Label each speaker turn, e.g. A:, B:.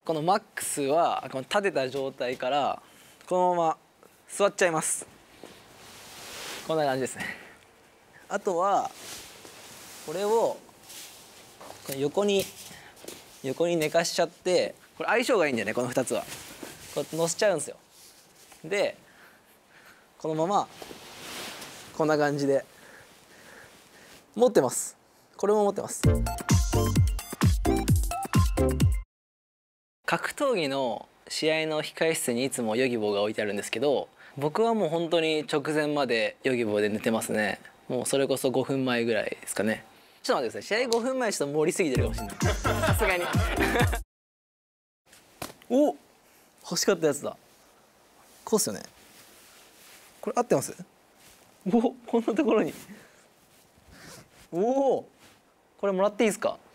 A: このマックスはこの立てた状態からこのまま座っちゃいます。こんな感じですね。あとはこれを横に寝かしちゃって、これ相性がいいんだよね、この2つは。こう乗せちゃうんですよ。でこのままこんな感じで持ってます。これも持ってます。格闘技の試合の控え室にいつもヨギボーが置いてあるんですけど、僕はもう本当に直前までヨギボーで寝てますね。もうそれこそ5分前ぐらいですかね。ちょっと待ってください、試合5分前ちょっと盛りすぎてるかもしれない、さすがにお、欲しかったやつだ。こうっすよね。これ合ってます？お、こんなところに。おお、これもらっていいですか？